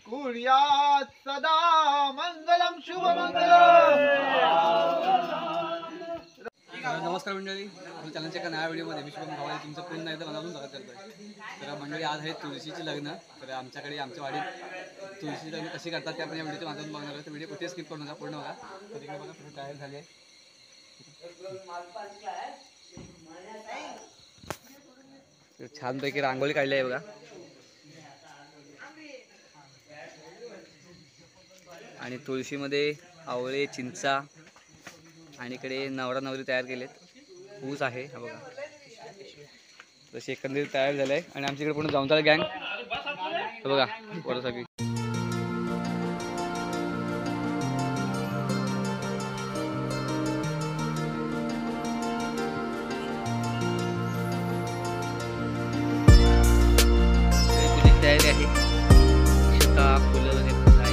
कुर्यात् सदा मंगलम शुभमंगलम। नमस्कार मंडळी, आपल्या चॅनलच्या एका नव्या व्हिडिओमध्ये मी शुभम भावाला तुमचं पुन्हा एकदा मनापासून स्वागत करतोय। तर मंडळी, आज आहे तुळशीची लग्न। तर आमच्याकडे आमच्या वाडीत तुळशीची लग्न कशी करतात ते आपण या व्हिडिओच्या माध्यमातून बघणार आहोत। तर व्हिडिओ कुठे स्किप करू नका, पूर्ण बघा। तर इकडे बघा पूर्ण तयार झाली आहे। छानपैकी रांगोळी काढली आहे बघा। आणि तुळशीमध्ये आवळे, चिंचा आणि इकडे नवरा नवरी तयार केलेत, ऊस आहे हा बघा। तशी एकंदरीत तयार झालं आहे। आणि आमच्याकडे पूर्ण जाऊनचाळ गँग हे बघा वर सगळी। पूजेची तयारी आहे, शेता फुलं वगैरे आहे।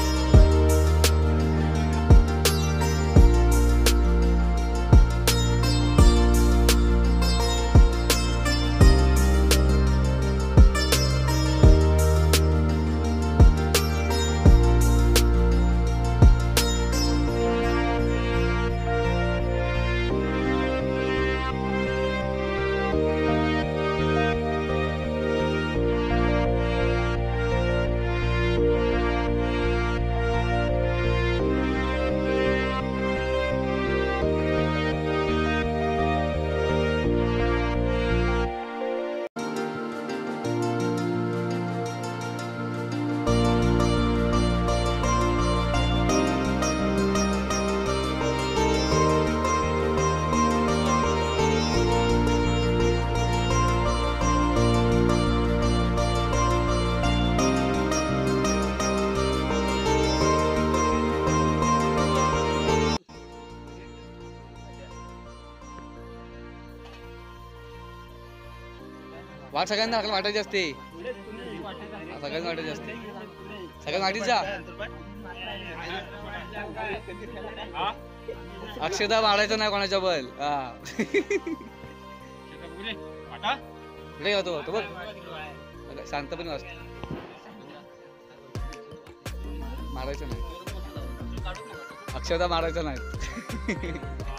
वाट सगळ्यांना हकल वाटायची असते, सगळ्यांना वाटायची असते, सगळ्यांना वाटीचा अक्षदा मारायचं नाही कोणाच्या बल। हा पुढे होतो बघ, शांतपणे वाजतो, मारायचं नाही, अक्षदा मारायचं नाही।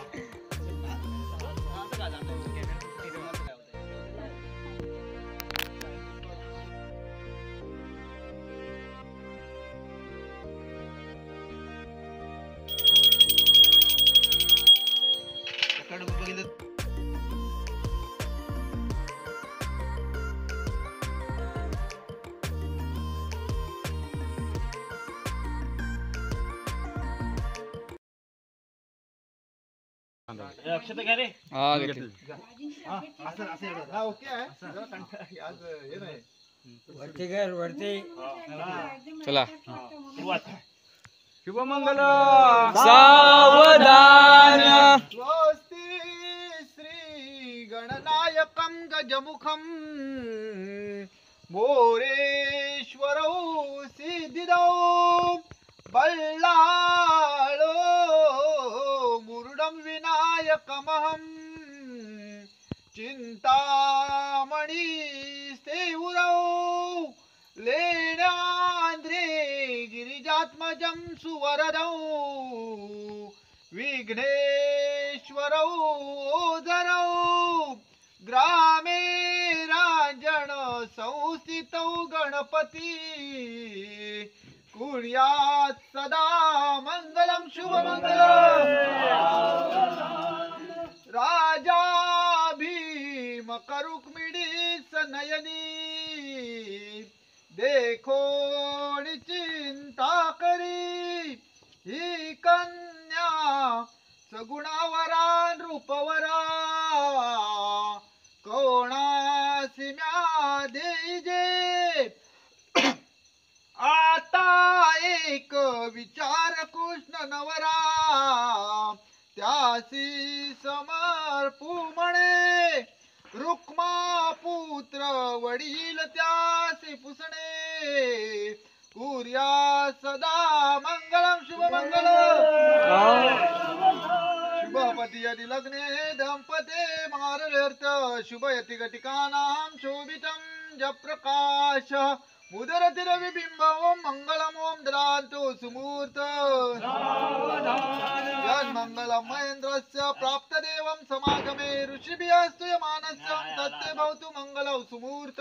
अक्षता घ्या रे। हा घेतली। ओके आहे, आज हे नाही वरती घर वरती चला। शुभमंगल सावधान स्वस्ति श्री गणनायकं गजमुखं मोरेश्वरौ सिद्धिदौ बल्लाळो मुरुडं विनायकमहं चिंतामणि स्तेउरौ लेण्याद्रे गिरिजात्मजं सुवरदौ विघ्नेश्वरौ ओझरौ ग्रामे रांजण संस्थितौ गणपती कुर्यात् सदा मंगलम शुभमंगलम। राजा भीम रुक्मिणी सनयनी देखो चिंता करी ही कन्या सगुणावरा रूपवरा कोणासी म्या देजे आता एक विचार कृष्ण नवरा त्यासी समर्पू म्हणे रुक्मा पुत्र वडील त्यासी पुसणे कुर्या सदा मंगलम शुभमंगलम। शुभपती यदि लग्ने दंपते मारव्यर्थ शुभयति घटिकानां शोभितं जप्रकाश उदरति रविबिंब ओम मंगलम ओम ददान्तु सुमूर्त यन्मंगलम महेन्द्रस्य प्राप्त देवं समागमे ऋषिभिस्तु यमानस्य तत्ते भवतु मंगलौ सुमूर्त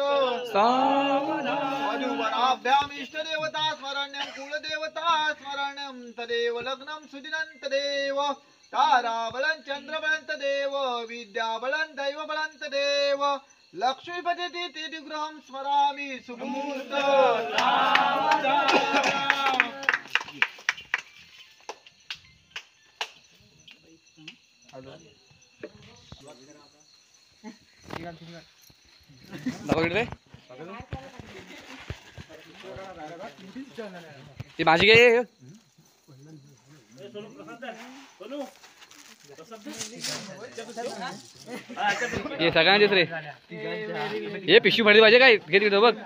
वधूवराभ्याम् इष्टदेवता स्मरण्यं कुलदेवता स्मरण्यं तदेव लग्नं सुदिनं तदेव ताराबलं चन्द्रबलं तदेव विद्याबलं दैवबलं तदेव लक्ष्मीपति तिथिगृहं स्मरामि सुमूर्त दाखव इकडे ती भाजी घे हे सगळ्यांचेच रे हे पिशवी भरली पाहिजे काय घे तिकडं बघ